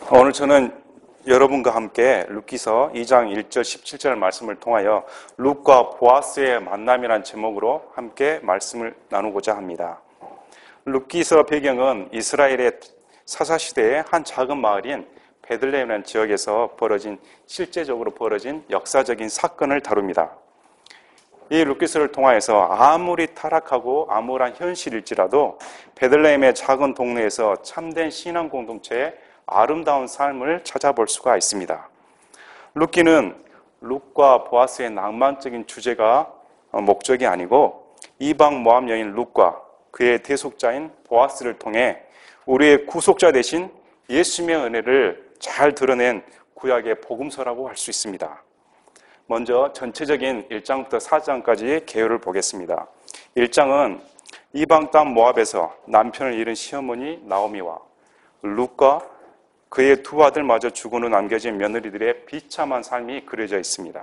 오늘 저는 여러분과 함께 룻기서 2장 1절 17절 말씀을 통하여 룻과 보아스의 만남이라는 제목으로 함께 말씀을 나누고자 합니다. 룻기서 배경은 이스라엘의 사사시대의 한 작은 마을인 베들레헴이라는 지역에서 실제적으로 벌어진 역사적인 사건을 다룹니다. 이 룻기서를 통하여서 아무리 타락하고 암울한 현실일지라도 베들레헴의 작은 동네에서 참된 신앙 공동체의 아름다운 삶을 찾아볼 수가 있습니다. 룻기는 룻과 보아스의 낭만적인 주제가 목적이 아니고 이방 모압 여인 룻과 그의 대속자인 보아스를 통해 우리의 구속자 대신 예수님의 은혜를 잘 드러낸 구약의 복음서라고 할 수 있습니다. 먼저 전체적인 1장부터 4장까지의 개요를 보겠습니다. 1장은 이방 땅 모압에서 남편을 잃은 시어머니 나오미와 룻과 그의 두 아들마저 죽은 후 남겨진 며느리들의 비참한 삶이 그려져 있습니다.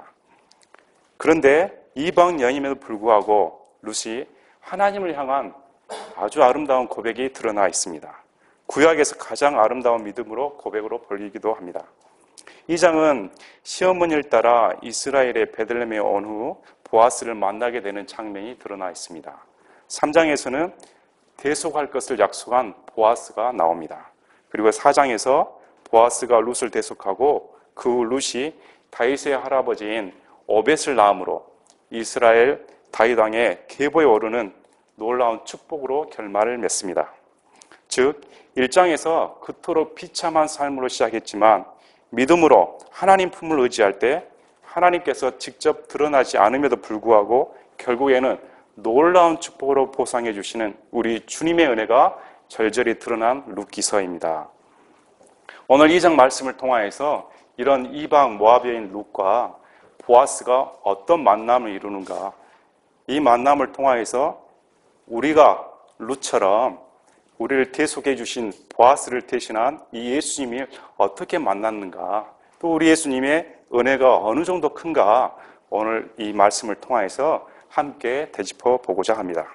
그런데 이방 여인임에도 불구하고 룻이 하나님을 향한 아주 아름다운 고백이 드러나 있습니다. 구약에서 가장 아름다운 믿음으로 고백으로 벌리기도 합니다. 이 장은 시어머니를 따라 이스라엘의 베들레헴에 온 후 보아스를 만나게 되는 장면이 드러나 있습니다. 3장에서는 대속할 것을 약속한 보아스가 나옵니다. 그리고 4장에서 보아스가 룻을 대속하고 그 후 룻이 다윗의 할아버지인 오벳을 낳음으로 이스라엘 다윗 왕의 계보에 오르는 놀라운 축복으로 결말을 맺습니다. 즉 1장에서 그토록 비참한 삶으로 시작했지만 믿음으로 하나님 품을 의지할 때 하나님께서 직접 드러나지 않음에도 불구하고 결국에는 놀라운 축복으로 보상해 주시는 우리 주님의 은혜가 절절히 드러난 룻기서입니다. 오늘 2장 말씀을 통하여서 이런 이방 모압 여인 룻과 보아스가 어떤 만남을 이루는가, 이 만남을 통하여서 우리가 룻처럼 우리를 대속해 주신 보아스를 대신한 이 예수님이 어떻게 만났는가, 또 우리 예수님의 은혜가 어느 정도 큰가, 오늘 이 말씀을 통하여서 함께 되짚어 보고자 합니다.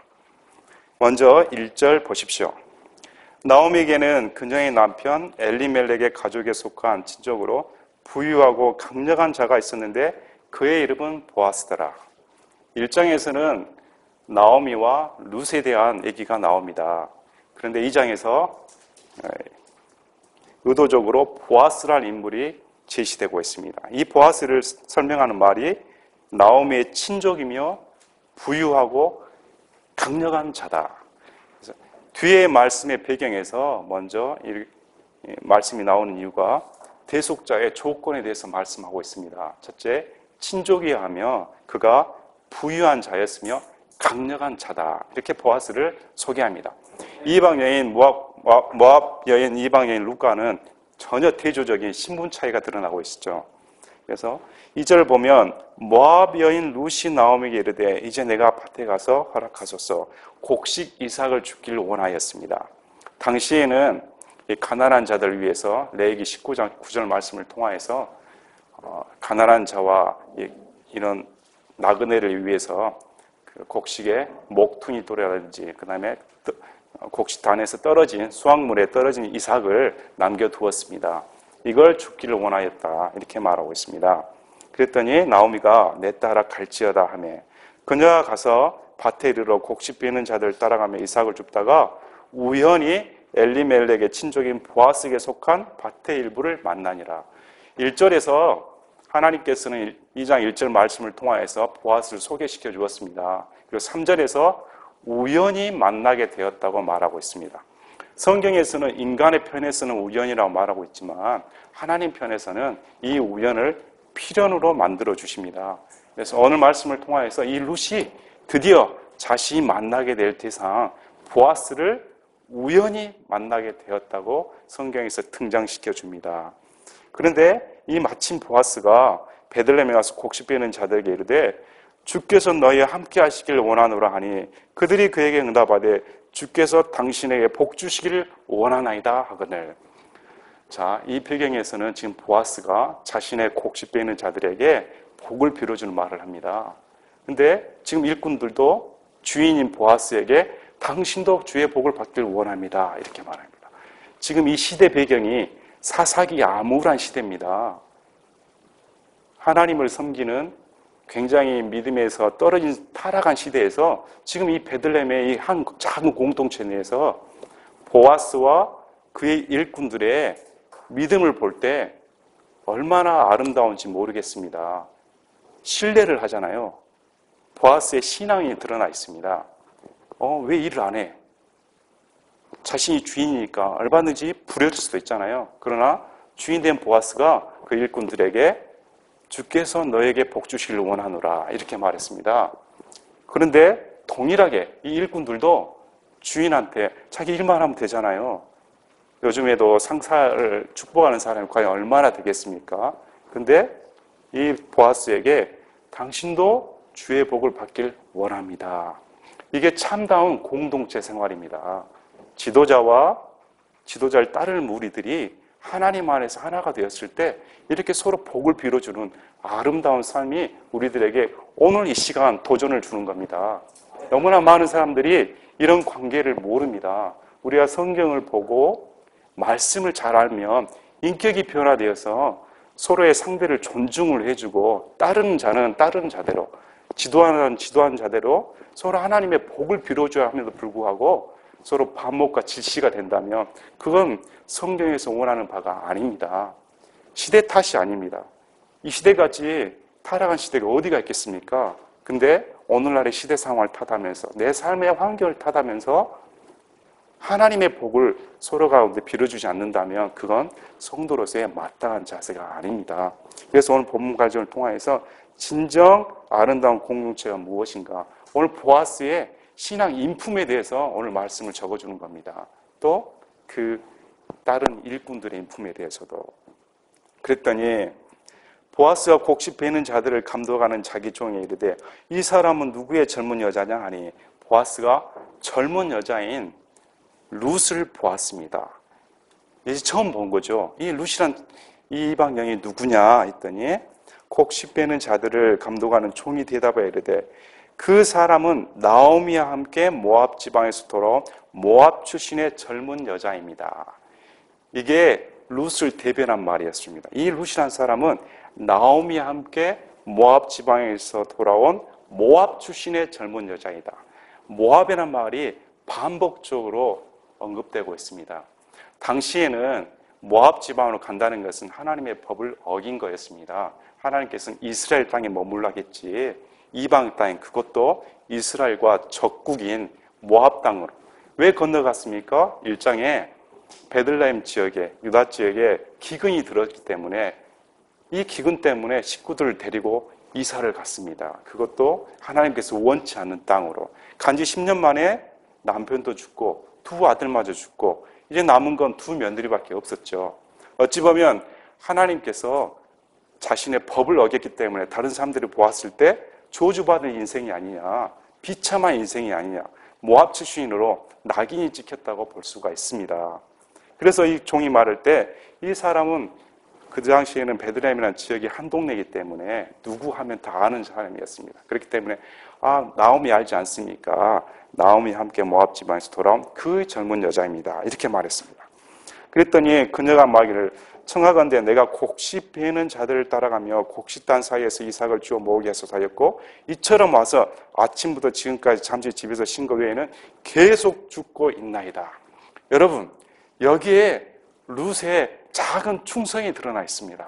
먼저 1절 보십시오. 나오미에게는 그녀의 남편 엘리멜렉의 가족에 속한 친족으로 부유하고 강력한 자가 있었는데 그의 이름은 보아스더라. 1장에서는 나오미와 룻에 대한 얘기가 나옵니다. 그런데 2장에서 의도적으로 보아스라는 인물이 제시되고 있습니다. 이 보아스를 설명하는 말이 나오미의 친족이며 부유하고 강력한 자다. 그래서 뒤에 말씀의 배경에서 먼저 이 말씀이 나오는 이유가 대속자의 조건에 대해서 말씀하고 있습니다. 첫째, 친족이야 하며 그가 부유한 자였으며 강력한 자다. 이렇게 보아스를 소개합니다. 이방 여인 모압 여인 이방 여인 룻과는 전혀 대조적인 신분 차이가 드러나고 있죠. 그래서 2절을 보면 모압 여인 룻이 나오미에게 이르되 이제 내가 밭에 가서 허락하소서 곡식 이삭을 주기를 원하였습니다. 당시에는 가난한 자들을 위해서 레위기 19장 9절 말씀을 통하여서 가난한 자와 이런 나그네를 위해서 곡식에 목퉁이 돌이라든지 그 다음에 곡식단에서 떨어진 수확물에 떨어진 이삭을 남겨두었습니다. 이걸 주기를 원하였다 이렇게 말하고 있습니다. 그랬더니 나오미가 내 따라 갈지어다 하매 그녀가 가서 밭에 이르러 곡식 베는 자들 따라가며 이삭을 줍다가 우연히 엘리멜렉의 친족인 보아스에게 속한 밭의 일부를 만나니라. 1절에서 하나님께서는 2장 1절 말씀을 통하여서 보아스를 소개시켜 주었습니다. 그리고 3절에서 우연히 만나게 되었다고 말하고 있습니다. 성경에서는 인간의 편에서는 우연이라고 말하고 있지만 하나님 편에서는 이 우연을 필연으로 만들어 주십니다. 그래서 오늘 말씀을 통하여서 이 룻이 드디어 자신이 만나게 될 대상 보아스를 우연히 만나게 되었다고 성경에서 등장시켜 줍니다. 그런데 이 마침 보아스가 베들레헴에 가서 곡식 베는 자들에게 이르되 주께서 너희와 함께 하시길 원하노라 하니 그들이 그에게 응답하되 주께서 당신에게 복 주시기를 원하나이다 하거늘. 자, 이 배경에서는 지금 보아스가 자신의 곡식 베는 자들에게 복을 빌어주는 말을 합니다. 근데 지금 일꾼들도 주인인 보아스에게 당신도 주의 복을 받기를 원합니다 이렇게 말합니다. 지금 이 시대 배경이 사사기 암울한 시대입니다. 하나님을 섬기는 굉장히 믿음에서 떨어진 타락한 시대에서 지금 이 베들레헴의 이 한 작은 공동체 내에서 보아스와 그의 일꾼들의 믿음을 볼 때 얼마나 아름다운지 모르겠습니다. 신뢰를 하잖아요. 보아스의 신앙이 드러나 있습니다. 왜 일을 안 해? 자신이 주인이니까 얼마든지 부려줄 수도 있잖아요. 그러나 주인된 보아스가 그 일꾼들에게 주께서 너에게 복 주시기를 원하노라 이렇게 말했습니다. 그런데 동일하게 이 일꾼들도 주인한테 자기 일만 하면 되잖아요. 요즘에도 상사를 축복하는 사람이 과연 얼마나 되겠습니까? 근데 이 보아스에게 당신도 주의 복을 받길 원합니다. 이게 참다운 공동체 생활입니다. 지도자를 따르는 무리들이 하나님 안에서 하나가 되었을 때 이렇게 서로 복을 빌어주는 아름다운 삶이 우리들에게 오늘 이 시간 도전을 주는 겁니다. 너무나 많은 사람들이 이런 관계를 모릅니다. 우리가 성경을 보고 말씀을 잘 알면 인격이 변화되어서 서로의 상대를 존중을 해주고 따르는 자는 따르는 자대로, 지도하는 자대로 서로 하나님의 복을 빌어줘야 함에도 불구하고 서로 반목과 질시가 된다면 그건 성경에서 원하는 바가 아닙니다. 시대 탓이 아닙니다. 이 시대같이 타락한 시대가 어디가 있겠습니까? 근데 오늘날의 시대 상황을 탓하면서 내 삶의 환경을 탓하면서 하나님의 복을 서로 가운데 빌어주지 않는다면 그건 성도로서의 마땅한 자세가 아닙니다. 그래서 오늘 본문 과정을 통해서 진정 아름다운 공동체가 무엇인가, 오늘 보아스의 신앙 인품에 대해서 오늘 말씀을 적어주는 겁니다. 또 그 다른 일꾼들의 인품에 대해서도. 그랬더니 보아스가 곡식 베는 자들을 감독하는 자기 종에 이르되 이 사람은 누구의 젊은 여자냐 하니 보아스가 젊은 여자인 룻을 보았습니다. 이제 처음 본 거죠. 이 룻이란 이 이방 여인이 누구냐 했더니 곡식 베는 자들을 감독하는 종이 대답하여 이르되 그 사람은 나오미와 함께 모압 지방에서 돌아온 모압 출신의 젊은 여자입니다. 이게 룻을 대변한 말이었습니다. 이 룻이란 사람은 나오미와 함께 모압 지방에서 돌아온 모압 출신의 젊은 여자이다. 모압이라는 말이 반복적으로 언급되고 있습니다. 당시에는 모압 지방으로 간다는 것은 하나님의 법을 어긴 거였습니다. 하나님께서는 이스라엘 땅에 머물라겠지 이방 땅, 그것도 이스라엘과 적국인 모압 땅으로 왜 건너갔습니까? 1장에 베들레헴 지역에, 유다 지역에 기근이 들었기 때문에 이 기근 때문에 식구들을 데리고 이사를 갔습니다. 그것도 하나님께서 원치 않는 땅으로. 간지 10년 만에 남편도 죽고 두 아들마저 죽고 이제 남은 건 두 며느리밖에 없었죠. 어찌 보면 하나님께서 자신의 법을 어겼기 때문에 다른 사람들이 보았을 때 저주받은 인생이 아니냐, 비참한 인생이 아니냐, 모압 출신으로 낙인이 찍혔다고 볼 수가 있습니다. 그래서 이 종이 말할 때 이 사람은 그 당시에는 베들레헴이라는 지역이 한 동네이기 때문에 누구 하면 다 아는 사람이었습니다. 그렇기 때문에 나오미 알지 않습니까? 나오미 함께 모압 지방에서 돌아온 그 젊은 여자입니다. 이렇게 말했습니다. 그랬더니 그녀가 말하기를 청하건대 내가 곡식 베는 자들을 따라가며 곡식단 사이에서 이삭을 주워 모으게 하소서 하였고 이처럼 와서 아침부터 지금까지 잠시 집에서 쉰 것 외에는 계속 죽고 있나이다. 여러분, 여기에 룻의 작은 충성이 드러나 있습니다.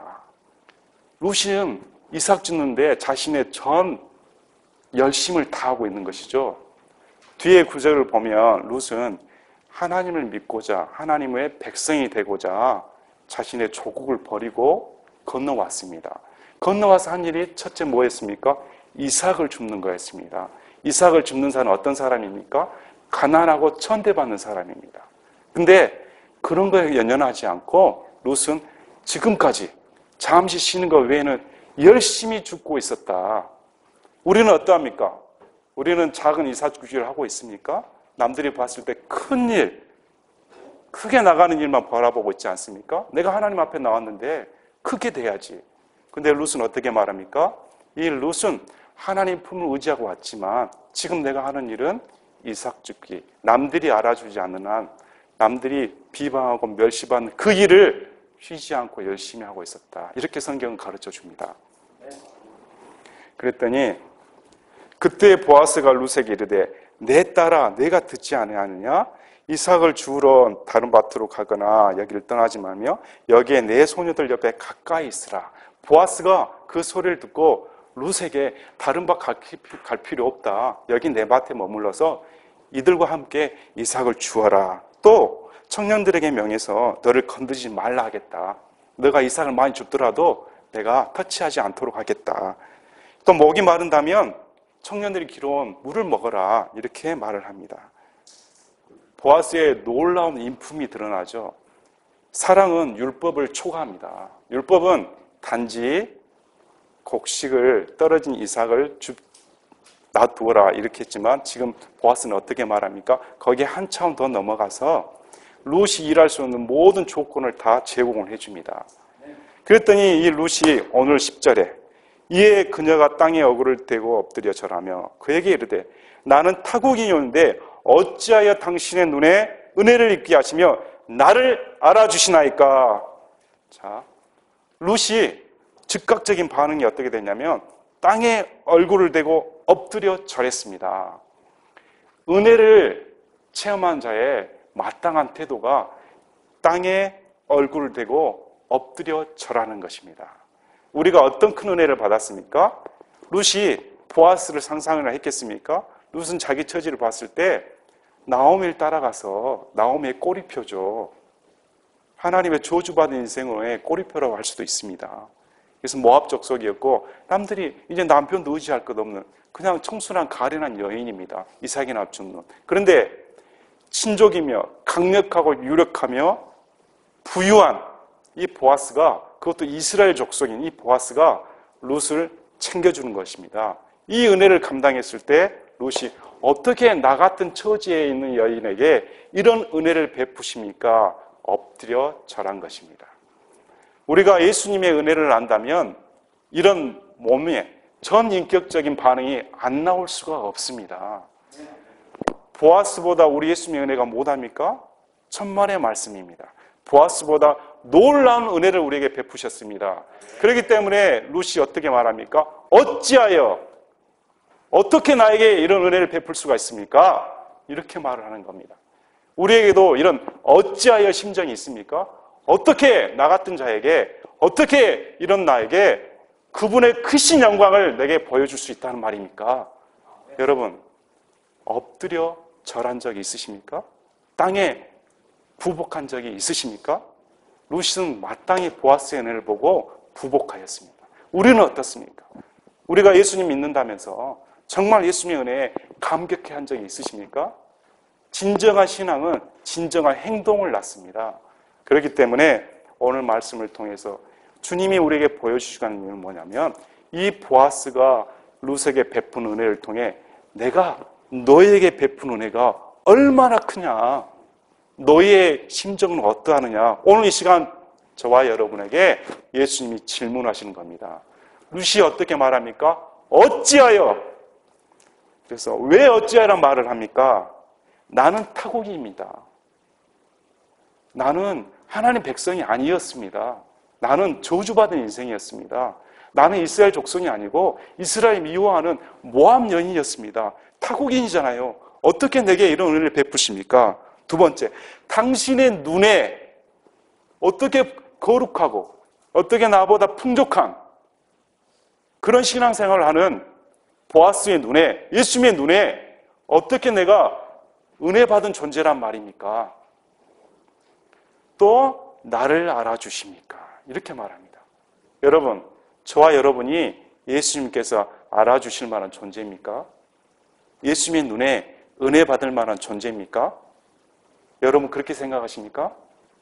룻은 이삭 주는데 자신의 전 열심을 다하고 있는 것이죠. 뒤에 구절을 보면 룻은 하나님을 믿고자 하나님의 백성이 되고자 자신의 조국을 버리고 건너왔습니다. 건너와서 한 일이 첫째 뭐였습니까? 이삭을 줍는 거였습니다. 이삭을 줍는 사람은 어떤 사람입니까? 가난하고 천대받는 사람입니다. 근데 그런 거에 연연하지 않고 룻은 지금까지 잠시 쉬는 것 외에는 열심히 죽고 있었다. 우리는 어떠합니까? 우리는 작은 이삭주기를 하고 있습니까? 남들이 봤을 때 큰 일, 크게 나가는 일만 바라보고 있지 않습니까? 내가 하나님 앞에 나왔는데 크게 돼야지. 근데 룻은 어떻게 말합니까? 이 룻은 하나님 품을 의지하고 왔지만 지금 내가 하는 일은 이삭 줍기. 남들이 알아주지 않는 한, 남들이 비방하고 멸시받는 그 일을 쉬지 않고 열심히 하고 있었다. 이렇게 성경은 가르쳐 줍니다. 그랬더니 그때 보아스가 룻에게 이르되 내 딸아 내가 듣지 아니하느냐? 이삭을 주우러 다른 밭으로 가거나 여기를 떠나지 말며 여기에 내 소녀들 옆에 가까이 있으라. 보아스가 그 소리를 듣고 룻에게 다른 밭 갈 필요 없다. 여기 내 밭에 머물러서 이들과 함께 이삭을 주어라. 또 청년들에게 명해서 너를 건드리지 말라 하겠다. 너가 이삭을 많이 줍더라도 내가 터치하지 않도록 하겠다. 또 목이 마른다면 청년들이 길어온 물을 먹어라. 이렇게 말을 합니다. 보아스의 놀라운 인품이 드러나죠. 사랑은 율법을 초과합니다. 율법은 단지 곡식을 떨어진 이삭을 놔두어라 이렇게 했지만 지금 보아스는 어떻게 말합니까? 거기에 한 차원 더 넘어가서 룻이 일할 수 있는 모든 조건을 다 제공을 해줍니다. 그랬더니 이 룻이 오늘 10절에 이에 그녀가 땅에 어그를 대고 엎드려 절하며 그에게 이르되 나는 타국인이온데 어찌하여 당신의 눈에 은혜를 입게 하시며 나를 알아주시나이까. 자, 룻이 즉각적인 반응이 어떻게 됐냐면 땅에 얼굴을 대고 엎드려 절했습니다. 은혜를 체험한 자의 마땅한 태도가 땅에 얼굴을 대고 엎드려 절하는 것입니다. 우리가 어떤 큰 은혜를 받았습니까? 룻이 보아스를 상상을 했겠습니까? 룻은 자기 처지를 봤을 때 나오미를 따라가서 나오미의 꼬리표죠. 하나님의 저주받은 인생의 꼬리표라고 할 수도 있습니다. 그래서 모압 족속이었고 남들이 이제 남편도 의지할 것 없는 그냥 청순한 가련한 여인입니다. 이삭이 낳은. 그런데 친족이며 강력하고 유력하며 부유한 이 보아스가, 그것도 이스라엘 족속인 이 보아스가 룻을 챙겨주는 것입니다. 이 은혜를 감당했을 때 룻이 어떻게 나 같은 처지에 있는 여인에게 이런 은혜를 베푸십니까? 엎드려 절한 것입니다. 우리가 예수님의 은혜를 안다면 이런 몸의 전인격적인 반응이 안 나올 수가 없습니다. 보아스보다 우리 예수님의 은혜가 못합니까? 천만의 말씀입니다. 보아스보다 놀라운 은혜를 우리에게 베푸셨습니다. 그렇기 때문에 룻이 어떻게 말합니까? 어찌하여 어떻게 나에게 이런 은혜를 베풀 수가 있습니까? 이렇게 말을 하는 겁니다. 우리에게도 이런 어찌하여 심정이 있습니까? 어떻게 나 같은 자에게, 어떻게 이런 나에게 그분의 크신 영광을 내게 보여줄 수 있다는 말입니까? 여러분, 엎드려 절한 적이 있으십니까? 땅에 부복한 적이 있으십니까? 룻은 마땅히 보아스의 은혜를 보고 부복하였습니다. 우리는 어떻습니까? 우리가 예수님 믿는다면서 정말 예수님의 은혜에 감격해 한 적이 있으십니까? 진정한 신앙은 진정한 행동을 낳습니다. 그렇기 때문에 오늘 말씀을 통해서 주님이 우리에게 보여주시는 이유는 뭐냐면 이 보아스가 룻에게 베푼 은혜를 통해 내가 너에게 베푼 은혜가 얼마나 크냐, 너의 심정은 어떠하느냐, 오늘 이 시간 저와 여러분에게 예수님이 질문하시는 겁니다. 룻이 어떻게 말합니까? 어찌하여. 그래서 왜 어찌하여란 말을 합니까? 나는 타국입니다. 나는 하나님 백성이 아니었습니다. 나는 저주받은 인생이었습니다. 나는 이스라엘 족속이 아니고 이스라엘 미워하는 모압 여인이었습니다. 타국인이잖아요. 어떻게 내게 이런 은혜를 베푸십니까? 두 번째, 당신의 눈에 어떻게 거룩하고 어떻게 나보다 풍족한 그런 신앙생활을 하는 보아스의 눈에, 예수님의 눈에 어떻게 내가 은혜 받은 존재란 말입니까? 또 나를 알아주십니까? 이렇게 말합니다. 여러분, 저와 여러분이 예수님께서 알아주실 만한 존재입니까? 예수님의 눈에 은혜 받을 만한 존재입니까? 여러분 그렇게 생각하십니까?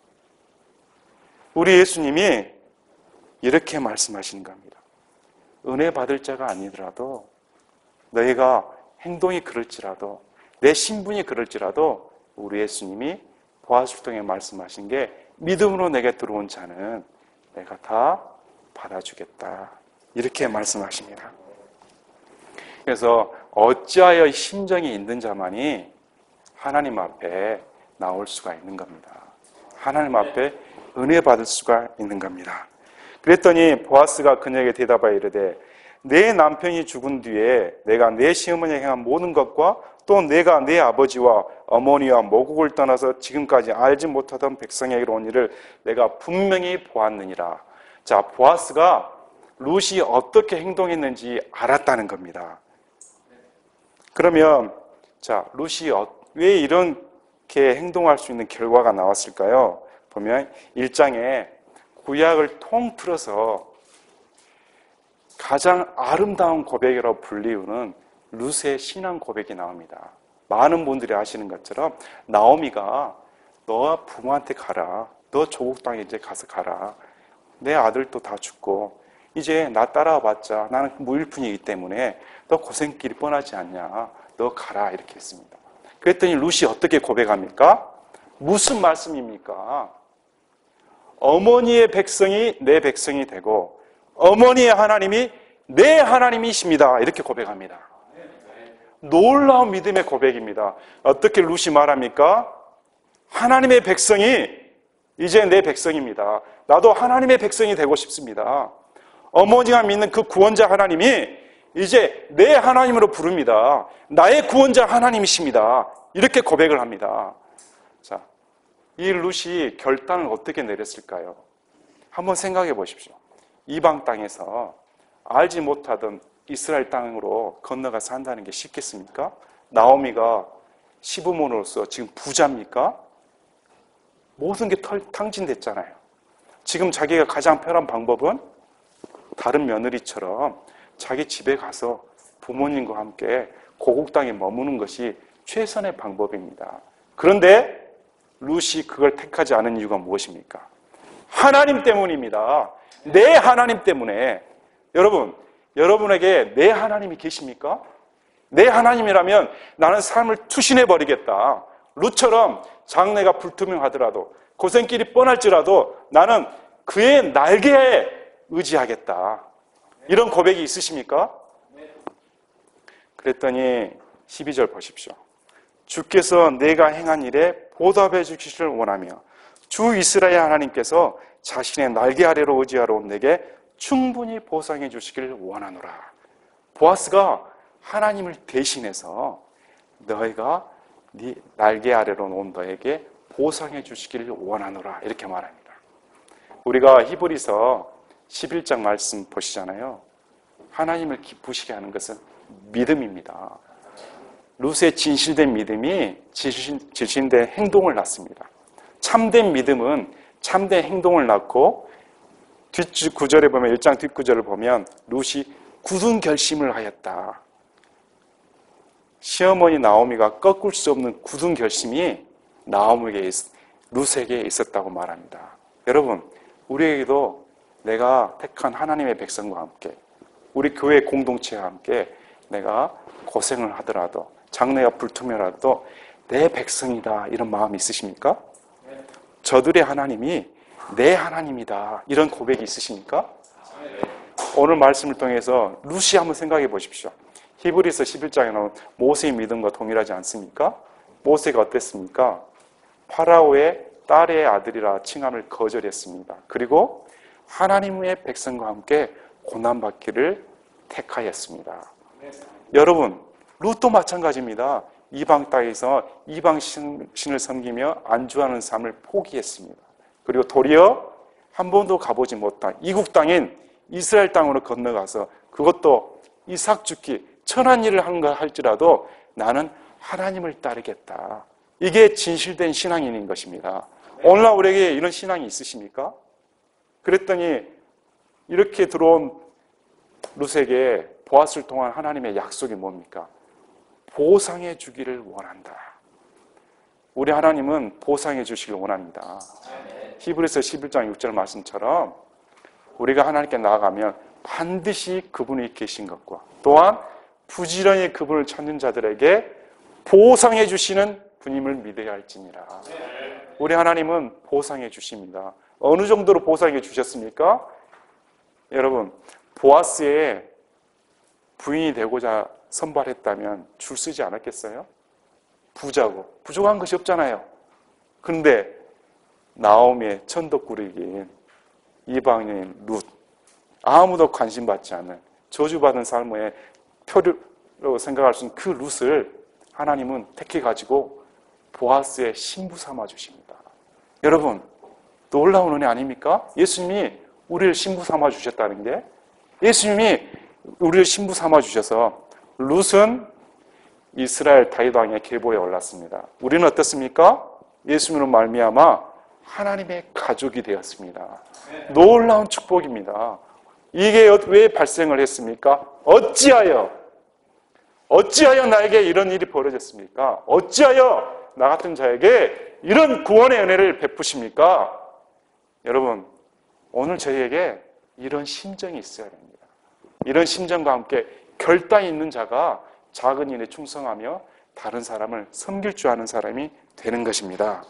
우리 예수님이 이렇게 말씀하시는 겁니다. 은혜 받을 자가 아니더라도 너희가 행동이 그럴지라도 내 신분이 그럴지라도 우리 예수님이 보아스를 통해 말씀하신 게 믿음으로 내게 들어온 자는 내가 다 받아주겠다. 이렇게 말씀하십니다. 그래서 어찌하여 심정이 있는 자만이 하나님 앞에 나올 수가 있는 겁니다. 하나님 앞에 은혜 받을 수가 있는 겁니다. 그랬더니 보아스가 그녀에게 대답하여 이르되 내 남편이 죽은 뒤에 내가 내 시어머니에게 행한 모든 것과 또 내가 내 아버지와 어머니와 모국을 떠나서 지금까지 알지 못하던 백성에게로 온 일을 내가 분명히 보았느니라. 자, 보아스가 룻이 어떻게 행동했는지 알았다는 겁니다. 그러면 자, 룻이 왜 이렇게 행동할 수 있는 결과가 나왔을까요? 보면 1장에 구약을 통틀어서 가장 아름다운 고백이라고 불리우는 룻의 신앙 고백이 나옵니다. 많은 분들이 아시는 것처럼 나오미가 너 부모한테 가라. 너 조국 땅에 이제 가서 가라. 내 아들도 다 죽고 이제 나 따라와봤자 나는 무일푼이기 때문에 너 고생길이 뻔하지 않냐. 너 가라 이렇게 했습니다. 그랬더니 룻이 어떻게 고백합니까? 무슨 말씀입니까? 어머니의 백성이 내 백성이 되고 어머니의 하나님이 내 하나님이십니다. 이렇게 고백합니다. 놀라운 믿음의 고백입니다. 어떻게 룻이 말합니까? 하나님의 백성이 이제 내 백성입니다. 나도 하나님의 백성이 되고 싶습니다. 어머니가 믿는 그 구원자 하나님이 이제 내 하나님으로 부릅니다. 나의 구원자 하나님이십니다. 이렇게 고백을 합니다. 자, 이 룻이 결단을 어떻게 내렸을까요? 한번 생각해 보십시오. 이방 땅에서 알지 못하던 이스라엘 땅으로 건너가서 산다는 게 쉽겠습니까? 나오미가 시부모로서 지금 부자입니까? 모든 게 탕진됐잖아요. 지금 자기가 가장 편한 방법은 다른 며느리처럼 자기 집에 가서 부모님과 함께 고국 땅에 머무는 것이 최선의 방법입니다. 그런데 룻이 그걸 택하지 않은 이유가 무엇입니까? 하나님 때문입니다. 내 하나님 때문에. 여러분, 여러분에게 내 하나님이 계십니까? 내 하나님이라면 나는 삶을 투신해버리겠다. 룻처럼 장래가 불투명하더라도 고생길이 뻔할지라도 나는 그의 날개에 의지하겠다. 이런 고백이 있으십니까? 그랬더니 12절 보십시오. 주께서 내가 행한 일에 보답해 주시기를 원하며 주 이스라엘 하나님께서 자신의 날개 아래로 의지하러 온 내게 충분히 보상해 주시기를 원하노라. 보아스가 하나님을 대신해서 너희가 네 날개 아래로 온 너에게 보상해 주시기를 원하노라 이렇게 말합니다. 우리가 히브리서 11장 말씀 보시잖아요. 하나님을 기쁘시게 하는 것은 믿음입니다. 룻의 진실된 믿음이 진실된 행동을 낳습니다. 참된 믿음은 참된 행동을 낳고 뒷구절에 보면 1장 뒷구절을 보면 룻이 굳은 결심을 하였다. 시어머니 나오미가 꺾을 수 없는 굳은 결심이 룻에게 있었다고 말합니다. 여러분, 우리에게도 내가 택한 하나님의 백성과 함께 우리 교회 공동체와 함께 내가 고생을 하더라도 장래가 불투명하더라도 내 백성이다 이런 마음이 있으십니까? 저들의 하나님이 내 하나님이다 이런 고백이 있으십니까? 오늘 말씀을 통해서 룻이 한번 생각해 보십시오. 히브리서 11장에 나온 모세의 믿음과 동일하지 않습니까? 모세가 어땠습니까? 파라오의 딸의 아들이라 칭함을 거절했습니다. 그리고 하나님의 백성과 함께 고난받기를 택하였습니다. 여러분, 룻도 마찬가지입니다. 이방 땅에서 이방 신을 섬기며 안주하는 삶을 포기했습니다. 그리고 도리어 한 번도 가보지 못한 이국 땅인 이스라엘 땅으로 건너가서 그것도 이삭 죽기 천한 일을 한가 할지라도 나는 하나님을 따르겠다. 이게 진실된 신앙인인 것입니다. 오늘날 우리에게 이런 신앙이 있으십니까? 그랬더니 이렇게 들어온 룻에게 보았을 동안 하나님의 약속이 뭡니까? 보상해 주기를 원한다. 우리 하나님은 보상해 주시길 원합니다. 히브리서 11장 6절 말씀처럼 우리가 하나님께 나아가면 반드시 그분이 계신 것과 또한 부지런히 그분을 찾는 자들에게 보상해 주시는 분임을 믿어야 할지니라. 우리 하나님은 보상해 주십니다. 어느 정도로 보상해 주셨습니까? 여러분, 보아스의 부인이 되고자 선발했다면 줄 서지 않았겠어요? 부자고 부족한 것이 없잖아요. 그런데 나오미의 천덕꾸러기인 이방인인 룻, 아무도 관심 받지 않는 저주받은 삶의 표류로 생각할 수 있는 그 룻을 하나님은 택해가지고 보아스의 신부 삼아 주십니다. 여러분, 놀라운 은혜 아닙니까? 예수님이 우리를 신부 삼아 주셨다는 게, 예수님이 우리를 신부 삼아 주셔서 룻은 이스라엘 다윗 왕의 계보에 올랐습니다. 우리는 어떻습니까? 예수님으로 말미암아 하나님의 가족이 되었습니다. 놀라운 축복입니다. 이게 왜 발생을 했습니까? 어찌하여 나에게 이런 일이 벌어졌습니까? 어찌하여 나 같은 자에게 이런 구원의 은혜를 베푸십니까? 여러분, 오늘 저희에게 이런 심정이 있어야 됩니다. 이런 심정과 함께 결단이 있는 자가 작은 일에 충성하며 다른 사람을 섬길 줄 아는 사람이 되는 것입니다.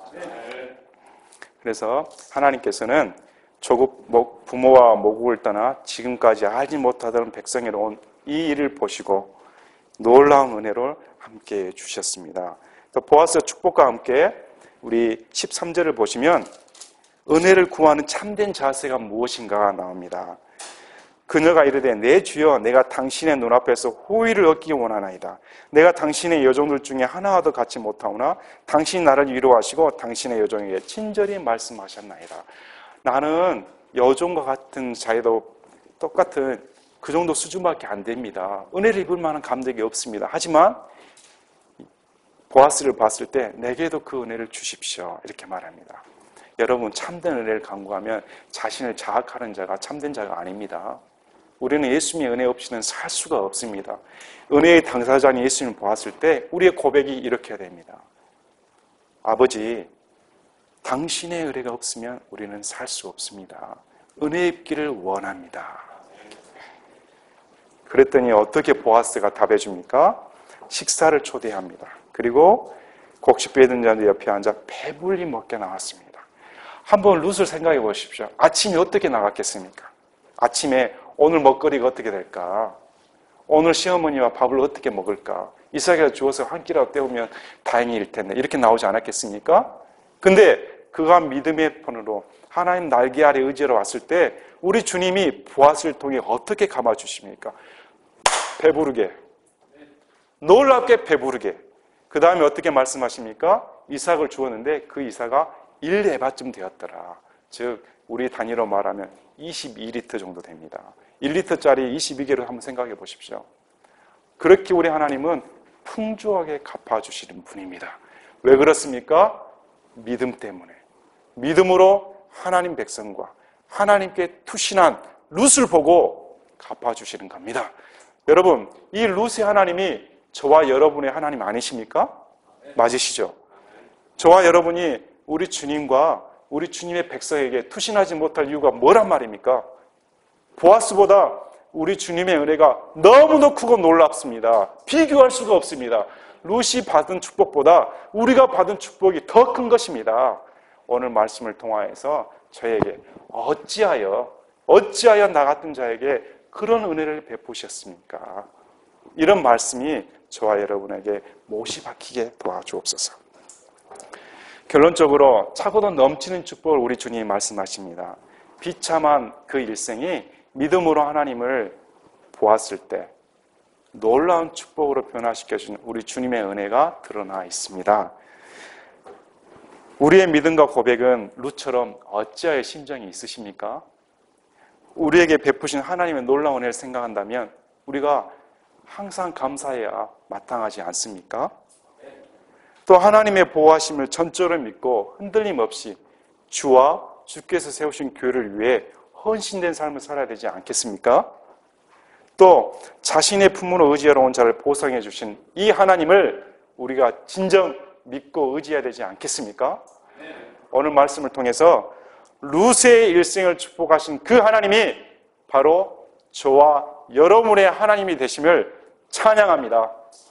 그래서 하나님께서는 조국 부모와 모국을 떠나 지금까지 알지 못하던 백성에로 온 이 일을 보시고 놀라운 은혜를 함께 주셨습니다. 또 보아스의 축복과 함께 우리 13절을 보시면 은혜를 구하는 참된 자세가 무엇인가 나옵니다. 그녀가 이르되 내 주여 내가 당신의 눈앞에서 호의를 얻기 원하나이다. 내가 당신의 여종들 중에 하나와도 같이 못하오나 당신이 나를 위로하시고 당신의 여종에게 친절히 말씀하셨나이다. 나는 여종과 같은 자에도 똑같은 그 정도 수준밖에 안 됩니다. 은혜를 입을 만한 감격이 없습니다. 하지만 보아스를 봤을 때 내게도 그 은혜를 주십시오. 이렇게 말합니다. 여러분, 참된 은혜를 간구하면 자신을 자학하는 자가 참된 자가 아닙니다. 우리는 예수님의 은혜 없이는 살 수가 없습니다. 은혜의 당사자인 예수님을 보았을 때 우리의 고백이 이렇게 됩니다. 아버지, 당신의 은혜가 없으면 우리는 살 수 없습니다. 은혜 입기를 원합니다. 그랬더니 어떻게 보아스가 답해 줍니까? 식사를 초대합니다. 그리고 곡식 빼든 자들 옆에 앉아 배불리 먹게 나왔습니다. 한번 룻을 생각해 보십시오. 아침이 어떻게 나갔겠습니까? 아침에 오늘 먹거리가 어떻게 될까? 오늘 시어머니와 밥을 어떻게 먹을까? 이삭이가 주어서 한 끼라도 때우면 다행일 텐데 이렇게 나오지 않았겠습니까? 근데 그가 믿음의 편으로 하나님 날개 아래 의지로 왔을 때 우리 주님이 보아스를 통해 어떻게 감아주십니까? 배부르게, 놀랍게 배부르게. 그 다음에 어떻게 말씀하십니까? 이삭을 주었는데 그 이삭아 1에바쯤 되었더라. 즉 우리 단위로 말하면 22리터 정도 됩니다. 1리터짜리 22개를 한번 생각해 보십시오. 그렇게 우리 하나님은 풍족하게 갚아주시는 분입니다. 왜 그렇습니까? 믿음 때문에. 믿음으로 하나님 백성과 하나님께 투신한 룻을 보고 갚아주시는 겁니다. 여러분, 이 룻의 하나님이 저와 여러분의 하나님 아니십니까? 맞으시죠? 저와 여러분이 우리 주님과 우리 주님의 백성에게 투신하지 못할 이유가 뭐란 말입니까? 보아스보다 우리 주님의 은혜가 너무도 크고 놀랍습니다. 비교할 수가 없습니다. 룻이 받은 축복보다 우리가 받은 축복이 더 큰 것입니다. 오늘 말씀을 통하여서 저에게 어찌하여 나 같은 자에게 그런 은혜를 베푸셨습니까? 이런 말씀이 저와 여러분에게 못이 박히게 도와주옵소서. 결론적으로 차고도 넘치는 축복을 우리 주님이 말씀하십니다. 비참한 그 일생이 믿음으로 하나님을 보았을 때 놀라운 축복으로 변화시켜주는 우리 주님의 은혜가 드러나 있습니다. 우리의 믿음과 고백은 룻처럼 어찌하여 심정이 있으십니까? 우리에게 베푸신 하나님의 놀라운 은혜를 생각한다면 우리가 항상 감사해야 마땅하지 않습니까? 또 하나님의 보호하심을 전적으로 믿고 흔들림 없이 주와 주께서 세우신 교회를 위해 헌신된 삶을 살아야 되지 않겠습니까? 또 자신의 품으로 의지하러 온 자를 보상해 주신 이 하나님을 우리가 진정 믿고 의지해야 되지 않겠습니까? 오늘 말씀을 통해서 룻의 일생을 축복하신 그 하나님이 바로 저와 여러분의 하나님이 되심을 찬양합니다.